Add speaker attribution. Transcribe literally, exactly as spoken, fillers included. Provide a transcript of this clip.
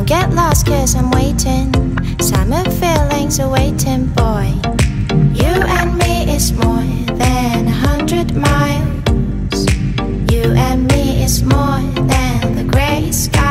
Speaker 1: get lost cause I'm waiting. Summer feelings are waiting, boy. You and me is more than a hundred miles. You and me is more than the gray sky.